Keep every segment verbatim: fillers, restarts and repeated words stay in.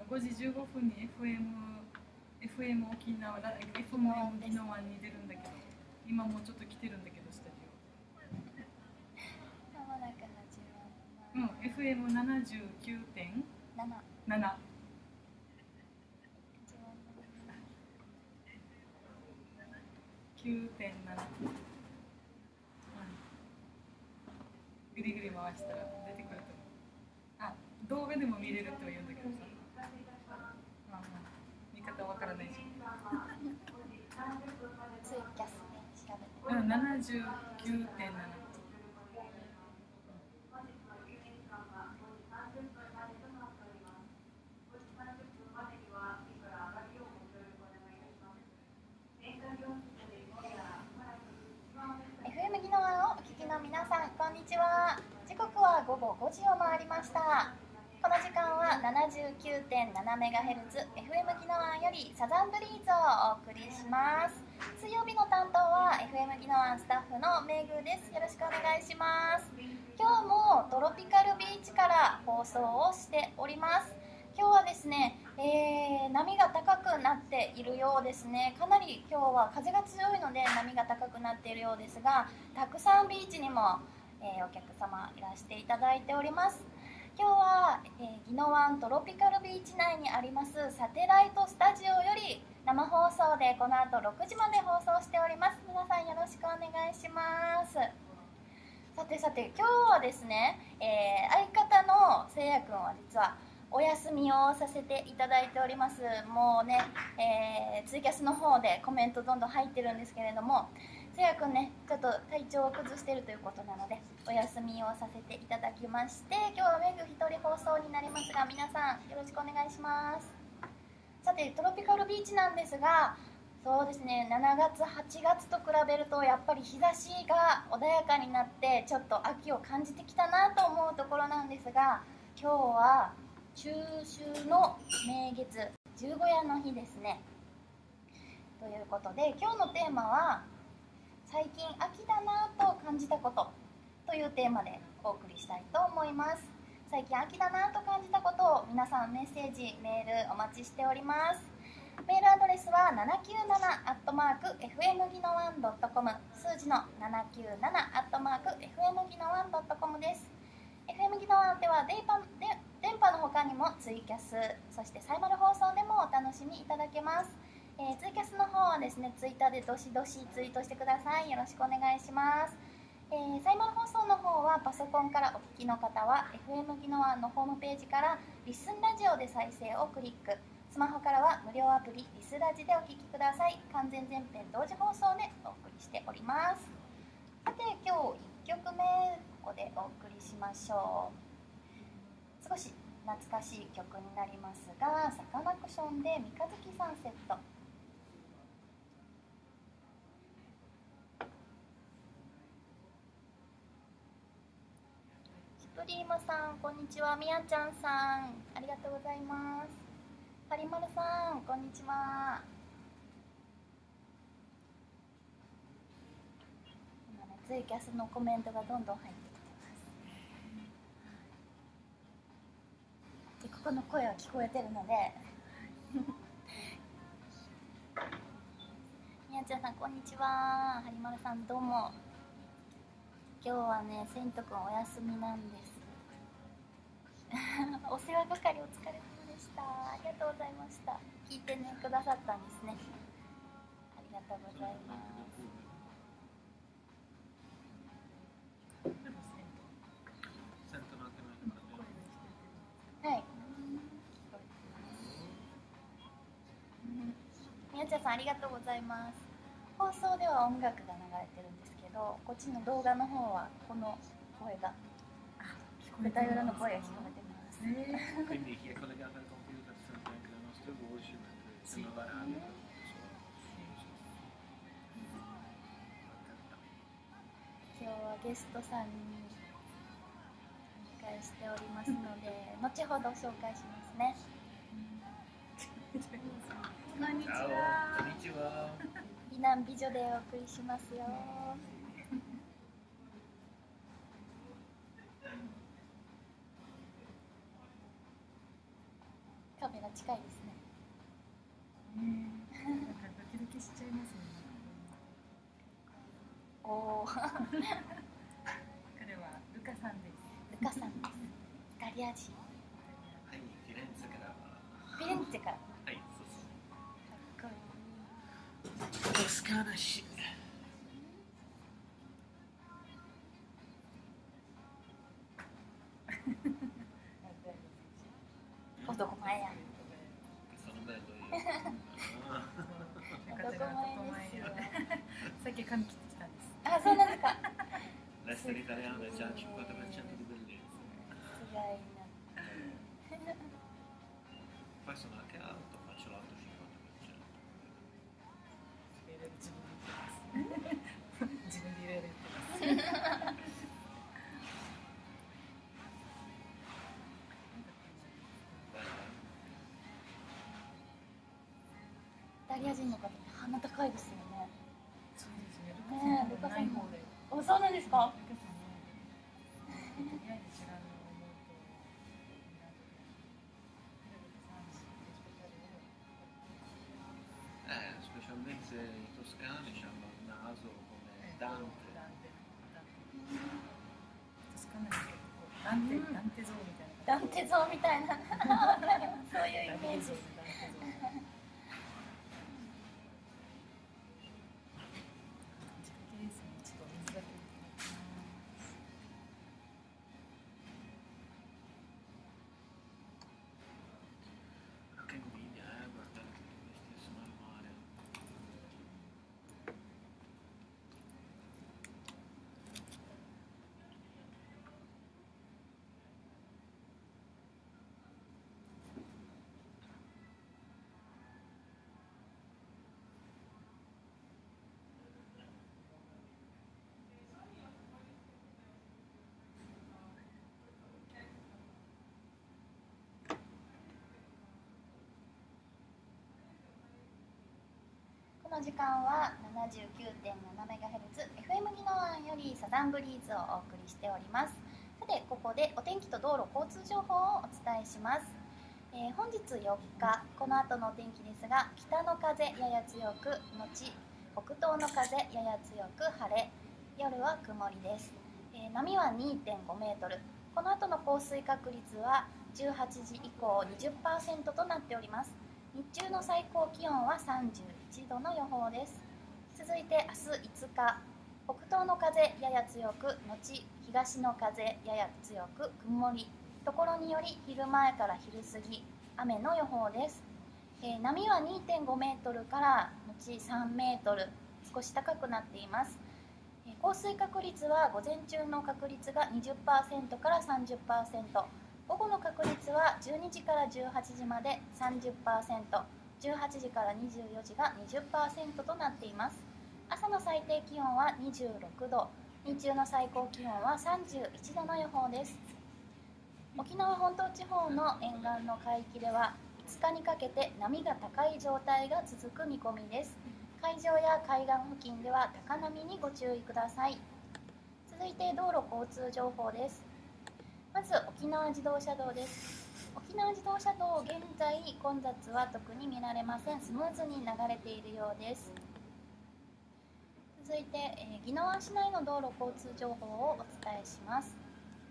ごじじゅうごふんに エフエム、エフエム 沖縄、エフエム 沖縄に出るんだけど、今もうちょっと来てるんだけど、スタジオ。まもなく始まる。うん、エフエムななじゅうきゅうてんなな。きゅうてんなな。ぐりぐり回したら出てくると思う。あ、動画でも見れるっては言うんだけどさ。まあまあ、見方わからないし。 ツイキャスで調べて。 うん、ななじゅうきゅうてんなな。 エフエム 宜野湾をお聞きの皆さん、こんにちは。時刻はごごごじを回りました。この時間は ななじゅうきゅうてんななメガヘルツ エフエム 宜野湾よりサザンブリーズをお送りします。水曜日の担当は エフエム 宜野湾スタッフのめぐです。よろしくお願いします。今日もトロピカルビーチから放送をしております。今日はですね、えー、波が高くなっているようですね。かなり今日は風が強いので波が高くなっているようですが、たくさんビーチにも、えー、お客様いらしていただいております。今日は、えー、宜野湾トロピカルビーチ内にありますサテライトスタジオより生放送でこの後ろくじまで放送しております。皆さんよろしくお願いします。さてさて、今日はですね、えー、相方のせいやくんは実はお休みをさせていただいております。もうね、えー、ツイキャスの方でコメントどんどん入ってるんですけれども、せいやくんね、ちょっと体調を崩しているということなのでお休みをさせていただきまして、今日はめぐ一人放送になりますが、皆さんよろしくお願いします。さて、トロピカルビーチなんですが、そうですね、しちがつはちがつと比べるとやっぱり日差しが穏やかになってちょっと秋を感じてきたなと思うところなんですが、今日は中秋の名月、十五夜の日ですね。ということで今日のテーマは最近秋だなと感じたことというテーマでお送りしたいと思います。最近秋だなと感じたことを皆さんメッセージ、メールお待ちしております。メールアドレスは ななきゅうなな アットマーク エフエム ギノワン ドットコム、 数字のななきゅうなな アットマーク エフエム ギノワン ドットコム です。 エフエム ギノワンでは電波、電波の他にもツイキャス、そしてサイマル放送でもお楽しみいただけます。えー、ツイキャスの方はですね、ツイッターでどしどしツイートしてください。よろしくお願いします。えー、サイマル放送の方はパソコンからお聞きの方は エフエム ギノワンのホームページからリスンラジオで再生をクリック、スマホからは無料アプリリスラジでお聞きください。完全全編同時放送でお送りしております。さて、今日いっきょくめここでお送りしましょう。少し懐かしい曲になりますが、サカナクションで三日月サンセット。スプリームさんこんにちは。みやちゃんさんありがとうございます。はりまるさんこんにちは。今ね、ツイキャスのコメントがどんどん入ってきてます。で、ここの声は聞こえてるのでみやちゃんさんこんにちは。はりまるさんどうも。今日はね、せんとくんお休みなんですお世話係お疲れ様でした。ありがとうございました。聞いてねくださったんですね。ありがとうございます。はい。みやちゃんさんありがとうございます。放送では音楽が流れてるんですけど、こっちの動画の方はこの声が、舞台裏の声が聞こえてます。 Quindi chi è collegato al computer sente anche le nostre voci mentre sembra la radio. 今日はゲストさんにお迎えしておりますので、後ほど紹介しますね。 こんにちは。 こんにちは。 美男美女でお送りしますよ。カメラ近いですね。 えー、なんかドキドキしちゃいますね。 おお彼はルカさんです。 ルカさんです。イタリア人。 はい、フィレンツェから。 フィレンツェから。 はい、そうそう。 かっこいい。 トスカーナ市。 男前や。 その前という。 男前ですよ。 さっき髪切ってきたんです。 あ、そうなんですか。 L'essere italiano è già il cinquanta per cento di bellezza. すごいな。 Poi sono anche alto, faccio l'alto cinquanta per cento. 自分で言えるってます。 イタリア人の方、鼻高いですよね。 そうですね。 ねえ、ルカさんない方で。 お、そうなんですか。 ルカさんね。とりあえず違うのを思うと。 Eh, specialmente i toscani hanno il naso come Dante. トスカーナに結構ダンテ、ダンテ像みたいな。 ダンテ像みたいな。わかります。そういうイメージ。 Che invidia, eh, guardare tutti questi sono al mare. この時間は ななじゅうきゅうてんななメガヘルツ エフエム 宜野湾よりサザンブリーズをお送りしております。さて、ここでお天気と道路交通情報をお伝えします。えー、本日よっか、この後のお天気ですが、北の風やや強く後北東の風やや強く晴れ、夜は曇りです。えー、波は にてんごメートル、この後の降水確率はじゅうはちじ以降 にじゅっパーセント となっております。日中の最高気温はさんじゅういちどの予報です。続いて明日いつか、北東の風やや強く後東の風やや強く曇り、ところにより昼前から昼過ぎ雨の予報です。えー、波は にてんごメートルから後さんメートル、少し高くなっています。えー、降水確率は午前中の確率が にじゅっパーセント から さんじゅっパーセント、午後の確率はじゅうにじからじゅうはちじまで さんじゅっパーセント、じゅうはちじからにじゅうよじが にじゅっパーセント となっています。朝の最低気温はにじゅうろくど、日中の最高気温はさんじゅういちどの予報です。沖縄本島地方の沿岸の海域ではいつかにかけて波が高い状態が続く見込みです。海上や海岸付近では高波にご注意ください。続いて道路交通情報です。まず沖縄自動車道です。沖縄自動車道、現在混雑は特に見られません。スムーズに流れているようです。続いて、えー、宜野湾市内の道路交通情報をお伝えします。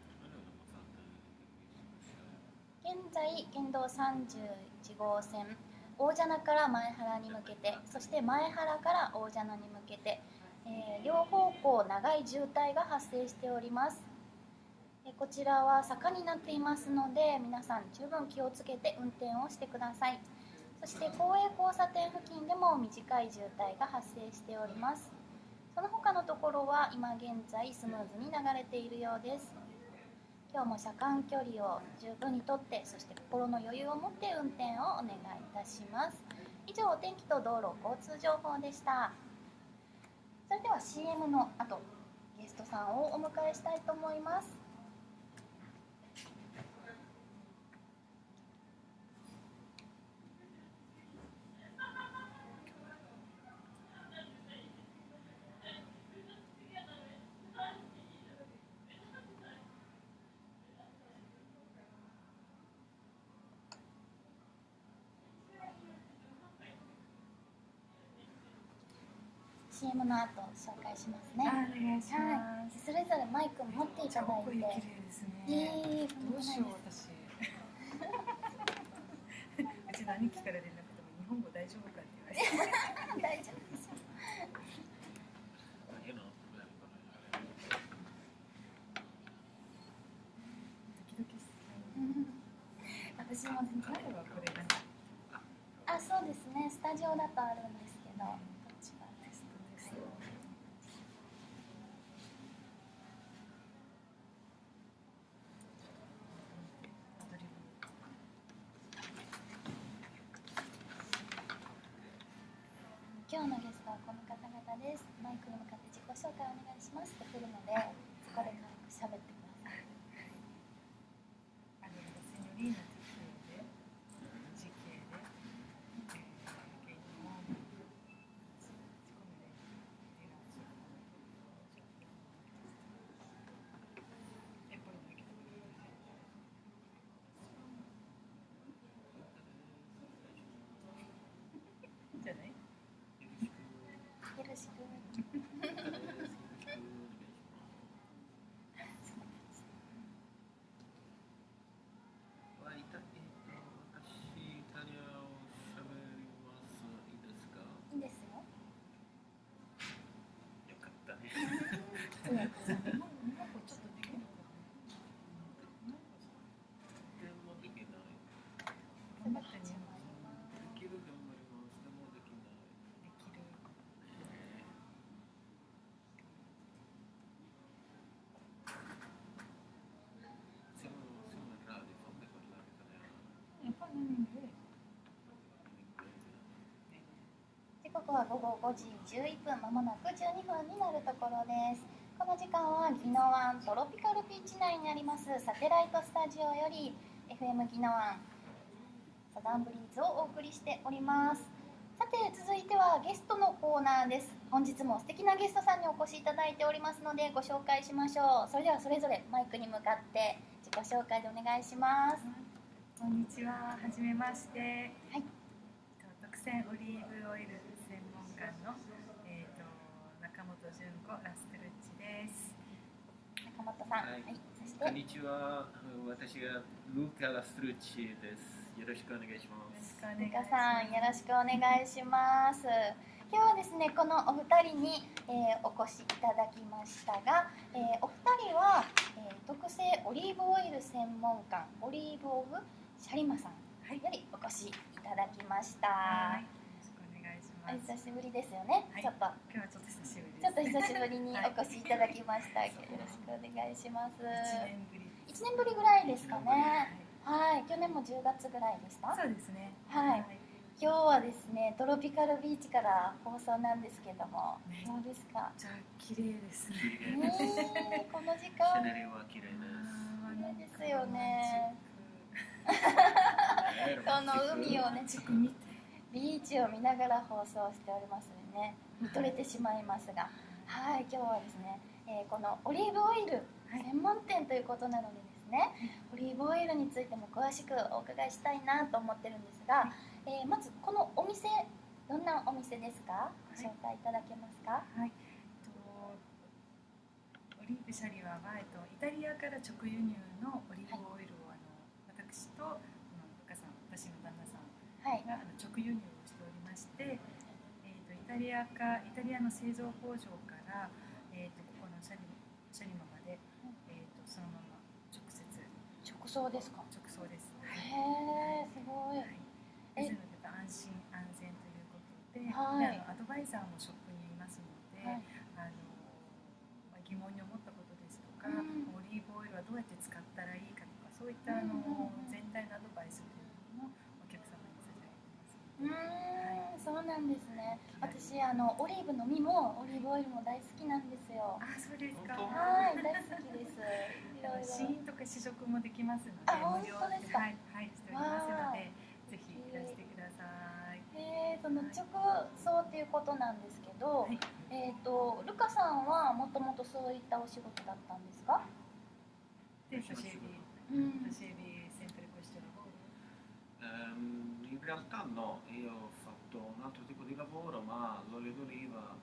現在県道さんじゅういち号線、大蛇名から前原に向けて、そして前原から大蛇名に向けて、えー、両方向長い渋滞が発生しております。えー、こちらは坂になっていますので、皆さん十分気をつけて運転をしてください。そして公営交差点付近でも短い渋滞が発生しております。その他のところは今現在スムーズに流れているようです。今日も車間距離を十分にとって、そして心の余裕を持って運転をお願いいたします。以上、お天気と道路交通情報でした。それでは シーエム の後、ゲストさんをお迎えしたいと思います。 シーエム の後紹介しますね。 あ、お願いしはい、 ます。 それぞれマイク持っていただいて。 超綺麗ですね。 えー、 どうしよう私。うちの兄貴から連絡とも日本語大丈夫かって言われて。 大丈夫ですよ。 ドキドキする。 私も全然。 前はこれ何？ あ、そうですね。スタジオだとあるんですけど、こっちはテストです。アドリブ。 今日のゲストはこの方々です。マイクに向かって自己紹介お願いしますって振るので、そこで軽く喋ってください。 あのセニョリーナというで時系で、えー、芸能を自己名でディナーする。え、これだけど。じゃない？ よろしく。いいですよ。 よかったね。 日本語ちょっとできるのかな？ でもできない。 頑張ってね。 できる頑張ります。でもできない。 できる。 Siamo, siamo in radio, fammi parlare italiano. やっぱりなんで？ 時刻は午後ごじじゅういっぷん、まもなくじゅうにふんになるところです。この時間は宜野湾トロピカルビーチ内にありますサテライトスタジオより エフエム 宜野湾サザンブリーズをお送りしております。さて続いてはゲストのコーナーです。本日も素敵なゲストさんにお越しいただいておりますのでご紹介しましょう。それではそれぞれマイクに向かって自己紹介でお願いします。 こんにちは、はじめまして。 はい、 特選オリーブオイル専門家の、えー、と中本純子ラステルッチです。 中本さん、 はいはい、そしてこんにちは。私がルカ・ラストルッチです。よろしくお願いしまよろしす。 くお願いします。 ルカさんよろしくお願いします。今日はですねこのお二人に、えーお越しいただきましたが、えーお二人は、えー特製オリーブオイル専門館オリーブオブシャリマさんはい、 よりお越しいただきました。 はい、よろしくお願いしおます。 久しぶりですよね、 はいちょっと今日はちょっと久しぶりちょっとです。 久しぶりにお越しいただきました、よろしくお願いします。 一年ぶり。 いちねんぶりぐらいですかね。はい、去年もじゅうがつぐらいでした。 そうですね。 はい今日はですねトロピカルビーチから放送なんですけども、 ねどうですか？ じゃあ綺麗ですね。 綺麗です。 ねえこの時シ間ャネルは綺麗です。 綺麗ですよね。 ねこの海をねちょっと見て。 ビーチを見ながら放送しておりますのでね見とれてしまいますが、はい今日はですね、えーこのオリーブオイル専門店ということなのでですね、オリーブオイルについても詳しくお伺いしたいなと思ってるんですが、えーまずこのお店どんなお店ですか？ご紹介いただけますか？ はい。とオリーブシャリは、えっと、イタリアから直輸入のオリーブオイルを、あの私とこのルカさん、私の旦那さんはいがあの直輸入をしておりまして、えー、とイタリアかイタリアの製造工場から、えー、とここのシャリシャリマまで、えー、とそのまま直接直送ですか？ 直送です。 へえすごい。 はいですので安心安全ということで、 はいであのアドバイザーもショップにいますので、 はいあのまあ、疑問に思ったことですとか、 うんオリーブオイルはどうやって使ったらいいかとかそういったあの、全体のアドバイスというのもお客様に差し上げてますうので、 ーんそうなんですね。私あのオリーブの実もオリーブオイルも大好きなんですよ。 あそうですか。 本当はい大好きです。いろいろ。 試飲とか試食もできますので、 あ本当ですかはい、はい、しておりますので、ぜひいらしてください。 えー、その直送っていうことなんですけど、 はいえっ、とルカさんはもともとそういったお仕事だったんですか？ De facevi, うん。 facevi sempre questo lavoro? Ehm, in realtà no, io ho fatto un altro tipo di lavoro, ma l'olio d'oliva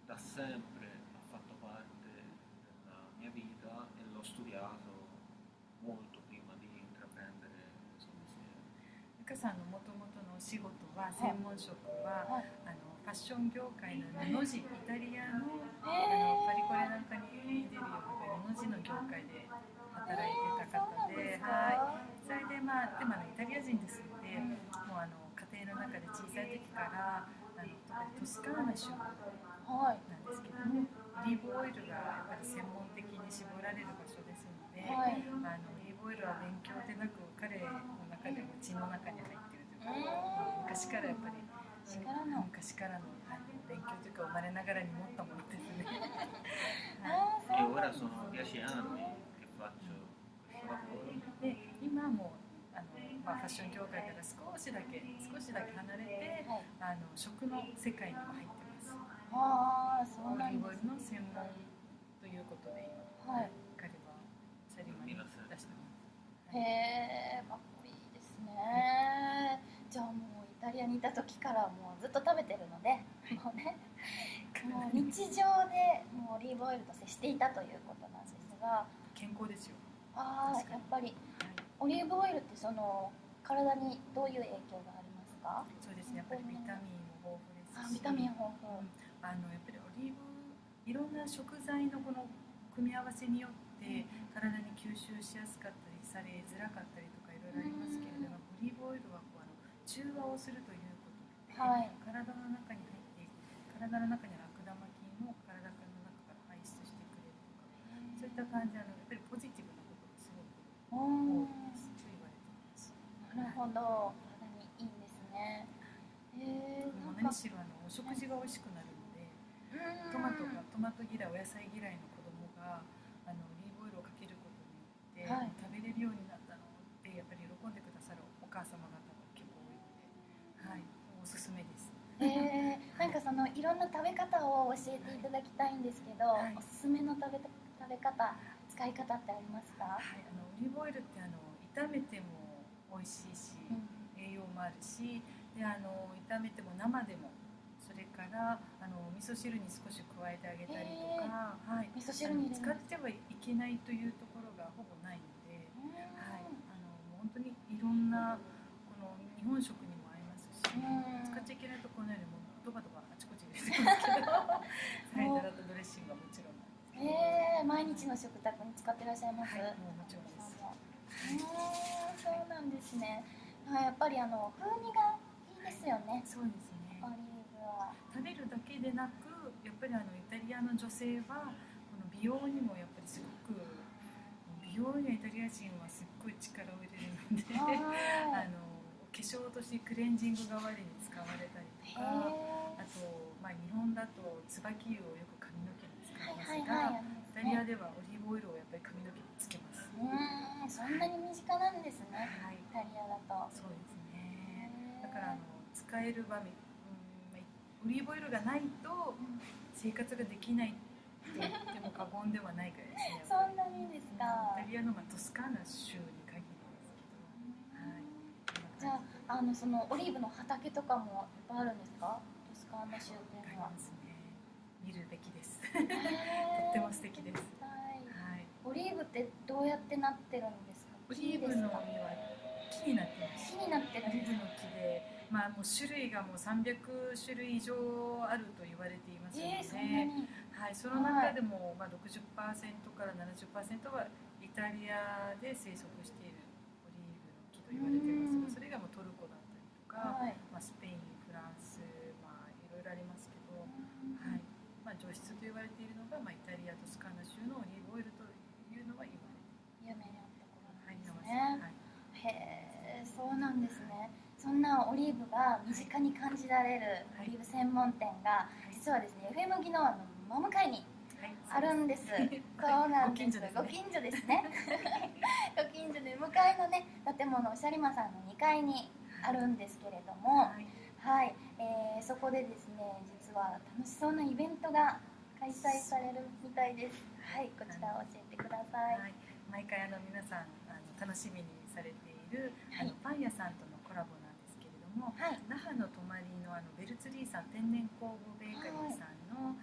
da sempre ha fatto parte della mia vita e l'ho studiato molto prima di intraprendere questo mestiere. ゆかさんのもともとのお仕事は専門職は、 はいあのファッション業界の布地イタリアの、あへーのパリコレなんかに出るような布地の業界で働いてた方で、はい、それでまあでもあのイタリア人ですので、もうあの家庭の中で小さい時からあの特にトスカーナ州なんはいですけども、オリーブオイルがやっぱり専門的に絞られる場所ですので、 はいあのオリーブオイルは勉強でなく彼の中でも血の中に入っているというか、 うん昔からやっぱり昔からの昔からの、はい、勉強というか生まれながらに持ったものですね。 あー E そうな ora んです sono dieci anni che faccio questo lavoro. で今もあの、まあ、ファッション業界から少しだけ少しだけ離れて、 はいあの食の世界にも入ってます。 ああそうオリーブオイなんですルの専門ということで今、 はい彼はサリマに出してます。 へえかっこいいですね。じゃあもうイタリアにいた時からもうずっと食べてるので、もうねもう日常でもうオリーブオイルと接していたということなんですが、 健康ですよ。 ああ確かにやっぱりオリーブオイルってその体にどういう影響がありますか？ そうですね。やっぱりビタミンも豊富ですし、 あビタミン豊富。 あのやっぱりオリーブいろんな食材のこの組み合わせによって体に吸収しやすかったりされづらかったりとかいろいろありますけれども、オリーブオイルはこうあの中和をするということで、 はい体の中に入っていく体の中にある悪玉菌を体の中から排出してくれるとか、そういった感じであのやっぱりポジティブなことがすごくう多いですと言われています。 んなるほど体にいいんですね。へえもうなんか何しろあのお食事が美味しくなるので、 うんトマトがトマト嫌いお野菜嫌いの子供があのオリーブオイルをかけることによって、 はい食べれるようになったのってやっぱり喜んでくださるお母様方が結構多いので、はい、おすすめです。 えー、なんかそのいろんな食べ方を教えていただきたいんですけど、 はいおすすめの食べた食べ方使い方ってありますか？ はい、あのオリーブオイルってあの炒めても美味しいし、 うん栄養もあるし、であの炒めても生でも、それからあの味噌汁に少し加えてあげたりとか、はい、 味噌汁に入れ使ます。 ってはいけないというところがほぼないので、 うんはい、あのもう本当にいろんなこの日本食にも合いますし、 うん使っちゃいけないところよりもドバドバあちこち入れてますけど、はい、ドラッドドレッシングはもちろんなんですけど、 えー、毎日の食卓に使ってらっしゃいます？ はい、もうもちろんです。 うーんそうなんですね。あやっぱりあの風味がいいですよね。 そうですね。 オリーブは。 食べるだけでなく、やっぱりあのイタリアの女性はこの美容にもやっぱりすごく、美容にはイタリア人はすっごい力を入れるので、 はあの化粧としてクレンジング代わりに使われたりとい。へか、 ーあと、まあ、日本だと椿油をよく髪の毛に使いますはいが、 はいはい。 イタリアではオリーブオイルをやっぱり髪の毛につけます。 うーんそんなに身近なんですね。 はい、 イタリアだと。 そうですね。 へーだからあの使える場面、うんまあオリーブオイルがないと生活ができないと言っても過言ではないくらいですね。 そんなにですか。 イタリアのまあトスカーナ州に限るんですけど、はい。 じゃあ、あのそのオリーブの畑とかもいっぱいあるんですか？トスカーナ州ってわかりいうのは。 ますね。見るべきです。とへーっても素敵です。 はい。 はい。 オリーブってどうやってなってるんですか？ オリーブの実は木になってます。 木になってるんですオリーブの木で、まあもう種類がもうさんびゃくしゅるい以上あると言われていますので、 えー、そんなに。 はい、その中でもまあ ろくじゅっパーセント から ななじゅっパーセント はイタリアで生息しているオリーブの木と言われていますが、それがもうトルコだったりとか、 はい。 まあ、スペイン、フランス、まあ、いろいろありますけど、はいまあ、上質と言われているのが、まあ、イタリアトスカーナ州のオリーブオイルというのは言われてい有名なところなんですます。 ね。 はいへえ、そうなんですね。そんなオリーブが身近に感じられるオリーブ専門店が実はですね、エフエム 宜野湾の真向かいにはいあるんです。そうなんです。ご近所ですね。ご近所で向かいのね建物シャリマさんのにかいにあるんですけれども、 はいはい、えー、そこでですね実は楽しそうなイベントが開催されるみたいです。はい、こちらを教えてください。 はい、毎回あの皆さんあの楽しみにされている、 はいあのパン屋さんとのコラボなんですけれども、 はい。 那覇の隣のあのベルツリーさん天然酵母ベーカリーさんの、えっ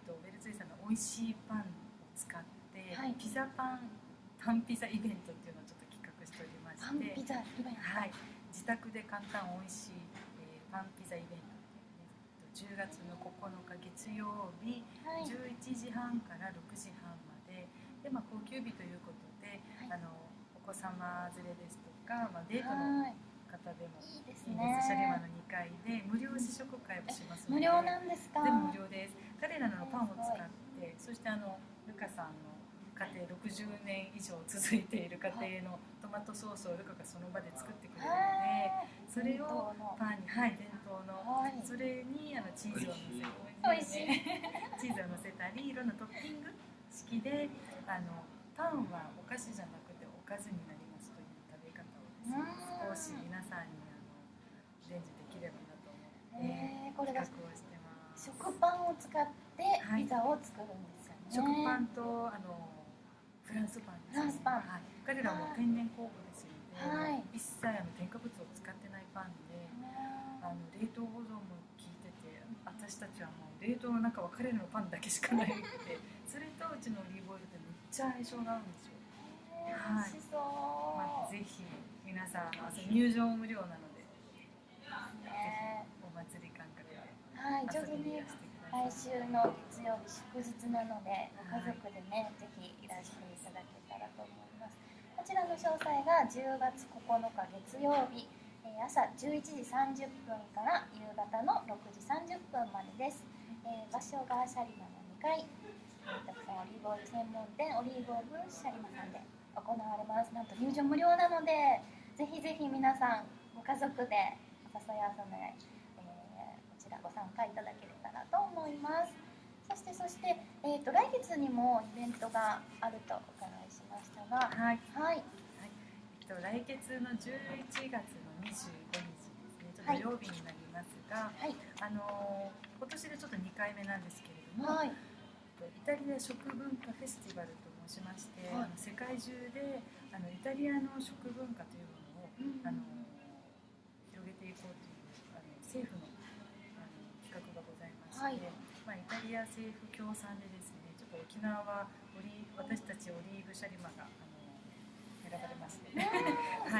とベルツィーさんの美味しいパンを使って、 はい、 ピザパンパンピザイベントっていうのをちょっと企画しておりまして、 パンピザイベント、 はい、自宅で簡単美味しい、えー、パンピザイベントっていうね、じゅうがつのここのか月曜日、はい、じゅういちじはんからろくじはんまでで、まあ、高級日ということで、はい、あのお子様連れですとか、まあ、デートの方でもいいですね。シャリマのにかいで無料試食会をしますので、 無料なんですか？ 全部無料です。彼らのパンを使って、そしてあのルカさんの家庭ろくじゅうねん以上続いている家庭のトマトソースをルカがその場で作ってくれるので、それをパンに、はい、伝統の、はい、それにあのチーズをのせて、 美味しいチーズをのせたり、いろんなトッピング式であのパンはお菓子じゃなくておかずになりますという食べ方をですね、少し皆さんにあの伝授できればなと思って、えー、これが企画をしてます。 食パンを使ってピザを作るんですよね。 食パンとあのフランスパンです、ね、 フランスパン、 はい、彼らも天然酵母ですので、はい、一切あの添加物を使ってないパンで、あの冷凍保存も効いてて、私たちはもう冷凍の中は彼らのパンだけしかないってそれとうちのオリーブオイルでめっちゃ相性が合うんですよ。 はい、美味しそう、 まあ、ぜひ皆さん入場無料なので、 ね、 ぜひお祭り感覚で遊びにいらしてください。はい、来週の月曜日祝日なので、ご家族でね、ぜひいらしていただけたらと思います。こちらの詳細がじゅうがつここのか月曜日、朝じゅういちじさんじゅっぷんから夕方のろくじさんじゅっぷんまでです。えー、場所がシャリマのにかい、えー、たくさんオリーブオイル専門店オリーブオイルシャリマさんで行われます。なんと入場無料なので、ぜひぜひ皆さんご家族でお誘い合わせの、えー、こちらご参加いただければなと思います。そしてそして、えー、と来月にもイベントがあるとお伺いしましたが、 はい、 はい、 はい、えっと、来月のじゅういちがつのにじゅうごにちですね、ちょっと土曜日になりますが、はい、あのー、今年でちょっとにかいめなんですけれども、はい、イタリア食文化フェスティバルと申しまして、はい、世界中であのイタリアの食文化というものを、うん、あの広げていこうというあの政府の、あの企画がございまして、はい、まあ、イタリア政府協賛でですね、ちょっと沖縄はオリ私たちオリーブシャリマがあの選ばれまして、はい、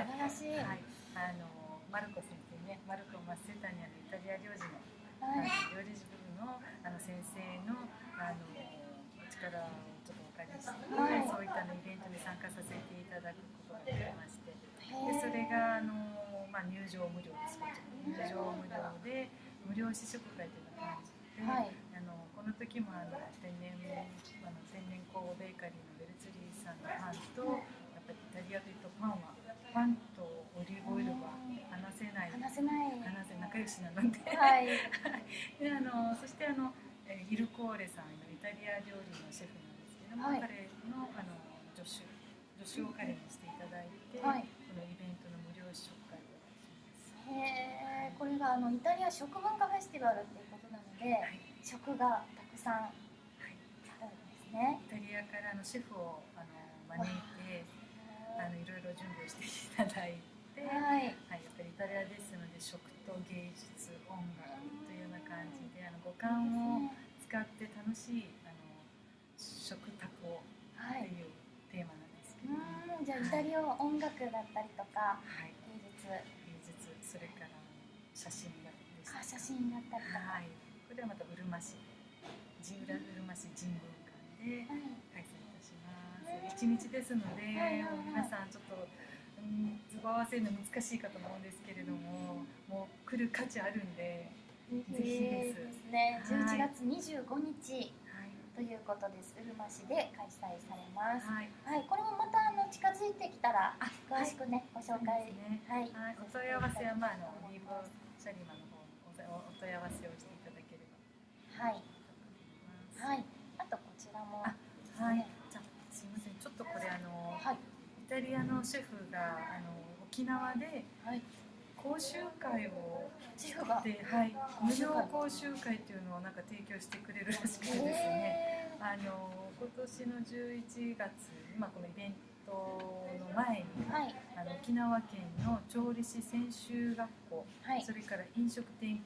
素晴らしい、はい、あのマルコ先生ね、マルコ・マッセタニアのイタリア料理の、はい、料理部のあの先生のあのお力をちょっとお借りして、はい、そういったのイベントに参加させていただくことができまして、でそれがあの、まあ、入場無料です。入場無料で無料試食会というのがありまして、はい、あのこの時もあの天然あの天然酵母ベーカリーのベルツリーさんのパンと、やっぱりイタリアというとパンはパンとオリーブオイルは離せない離せない離せ仲良しなので、 はい、 であのそしてあのイルコーレさんのイタリア料理のシェフなんですけども、はい、彼のあの助手助手を彼にしていただいて、はい、このイベントの無料試食会をします。 へー、これがあのイタリア食文化フェスティバルっていうことなので、はい、食がたくさんあるんですね。 イタリアからのシェフをあの招いてあのいろいろ準備をしていただいて、はいはい、やっぱりイタリアですので食と芸術音楽というような感じで、あの五感を使って楽しいあの食卓をっていうテーマなんですけど、 うん、じゃあイタリアは音楽だったりとか、はい、芸術芸術、それから写真だったりとか、 あ、写真だったりとか、 はい、これはまたうるま市うるま市人文館で開催いたします。いちにちですので、はいはいはい、皆さんちょっと、うん、図合わせるの難しいかと思うんですけれども、もう来る価値あるんで、ぜひです。 ですね、じゅういちがつにじゅうごにち、はい、ということです。うるま市で開催されます。はい、はい、これもまたあの近づいてきたら詳しくね、はい、ご紹介、 ね、はい、はい、お問い合わせはまああのオリーブシャリマの方にお問い合わせをしていただければ。 はい。はい。あとこちらも、ね、 はい。じゃすみません。ちょっとこれあの、はい、イタリアのシェフがあの沖縄で講習会を作って、はい、無料講習会というのをなんか提供してくれるらしくてですね。あの今年のじゅういちがつ、今このイベントの前に、はい、あの沖縄県の調理師専修学校、はい、それから飲食店経営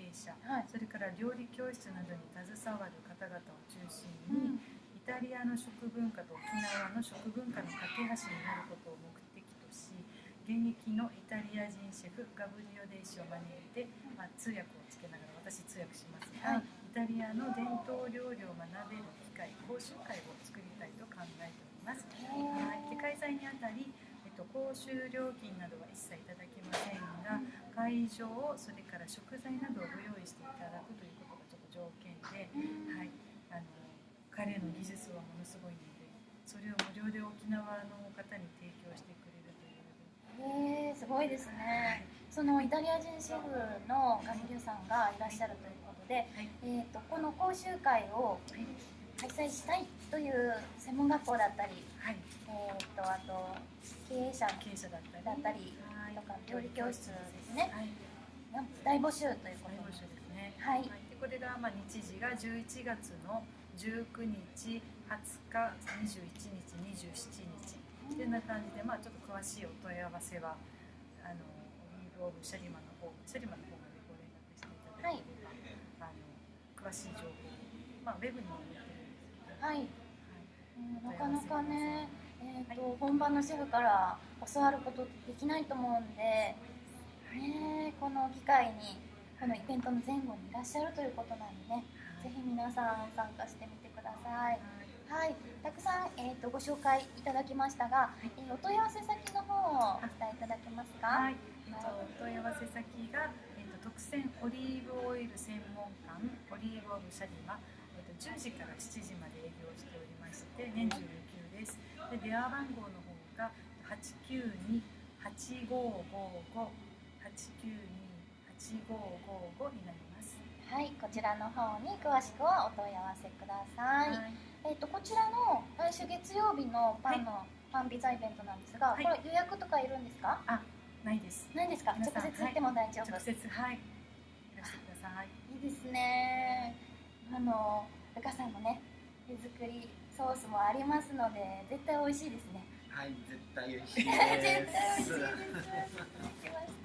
者、 はい。 それから料理教室などに携わる方々を中心に、 うん。 イタリアの食文化と沖縄の食文化の架け橋になることを目的とし、現役のイタリア人シェフガブリオ・デイ氏を招いて、まあ、通訳をつけながら私通訳しますが、 はい。 イタリアの伝統料理を学べる機会、講習会を作りたいと考えております。 へはい、でー。 開催にあたり、えっと、講習料金などは一切いただきませんうが、 ん。 会場、それから食材などをご用意していただくということがちょっと条件で、 うん。 はい、あの彼の技術はものすごいので、それを無料で沖縄の方に提供してくれるというので、 へえ、すごいですはね。 い、 そのイタリア人シェフのガブリュさんがいらっしゃるということで、 はい、 えー、とこの講習会をはい、 開催したいという専門学校だったり、 はい、 えー、とあと経営者経営者だったり、 だったりはい、 とか料理教室ですね、 はい、 大募集ということで、 大募集ですね。 はい、 はい、でこれがまあ日時がじゅういちがつのじゅうくにち、はつか、にじゅういちにち、にじゅうしちにちっていうような感じで、まあ、ちょっと詳しいお問い合わせはあのオリーブオブシャリマの方、シャリマの方までご連絡していただいて、あの詳しい情報を、まあ、ウェブにも載ってるんですけど、 はい、 はい、 うんなかなかね、えー、と本場のシェフから教わることってできないと思うんで、ね、この機会にこのイベントの前後にいらっしゃるということなんでね、ぜひ皆さん参加してみてください。はい、たくさん、えー、とご紹介いただきましたが、えーお問い合わせ先の方をお伝えいただけますか？ はい、えっと、お問い合わせ先が、えっと、特選オリーブオイル専門館オリーブオブシャリマ、えっと、じゅうじからしちじまで営業しておりまして、年中無休です。で電話番号の方がはちきゅうに はちごごご はちきゅうに はちごごごになります。 はい、こちらの方に詳しくはお問い合わせください。 はい、 えっ、とこちらの来週月曜日のパンの、パンピザイベントなんですが、 はいこれ予約とかいるんですか？ あ、ないです。 ないですか？直皆さん接行っても大丈夫。 直接、はい、いらしてください。 いいですね。あのルカさんのね手作りソースもありますので絶対美味しいですね。 はい、絶対美味しい絶対美味しいです。 です。来ました。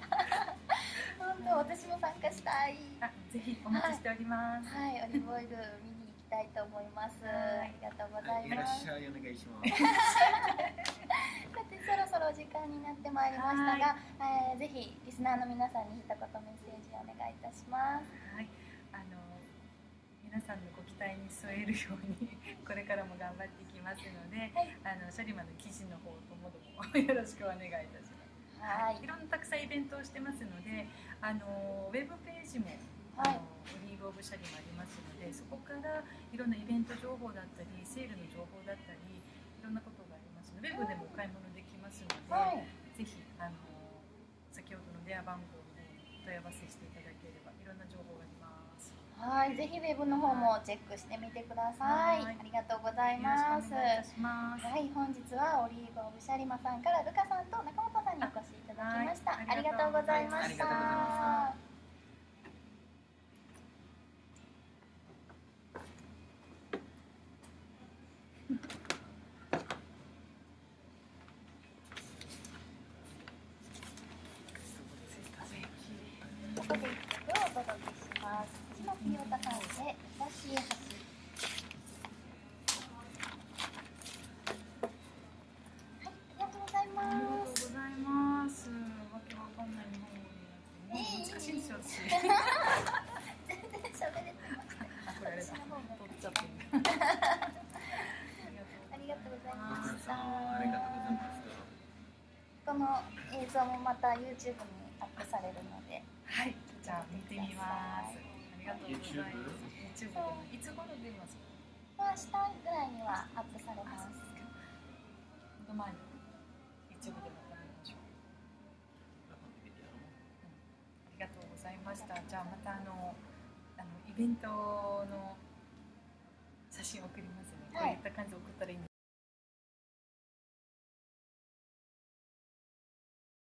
本当私も参加したい。 あ、ぜひお待ちしております。 はい、オリーブオイル見に行きたいと思います。あはいりがとうござはいい、いらっます。 しゃい、お願いします。 さてそろそろ時間になってまいりましたが、えーぜひリスナーの皆さんに一言メッセージをお願いいたします。 はい、あの皆さんのご期待に添えるようにこれからも頑張っていきますので、 はいあのシャリマの記事の方ともどもよろしくお願いいたします。 はいいろんなたくさんイベントをしてますので、あのウェブページも、 はいあのオリーブオブシャリマありますので、そこからいろんなイベント情報だったりセールの情報だったりいろんなことがありますので、ウェブでもお買い物できますので、 はいぜひあの先ほどの電話番号の方にお問い合わせしていただければいろんな情報があります。 はい、ぜひウェブの方もチェックしてみてください。 はいありがとうございよます。 ろしくお願いいたします。 はい、本日はオリーブオブシャリマさんからルカさんと中本さんにお越しいただきました。 はいありがとうございました。 ありがとうございました。 ここで一曲をお届けします。藤巻亮太さんで優しい橋。はい、ありがとうございありがとうます。 ございます。わけわかんない日本語で難しいんですよ私。 全然喋れてません。 あ、これあれだ。 私の方が取っちゃってる。 ありがとうございましご苦労た。 様ありがとうございました。 この映像もまた YouTube にアップされるので、 はい、じゃあ見てみます。ありがとうございます。YouTube でもいつ頃出ますか？ 明日ぐらいにはアップされあ、 ます。 そうですか。この前に YouTube でまた見ましょう。ありがとうございました。じゃあまたあのあのイベントの写真を送りますね。こういった感じで送ったらいいん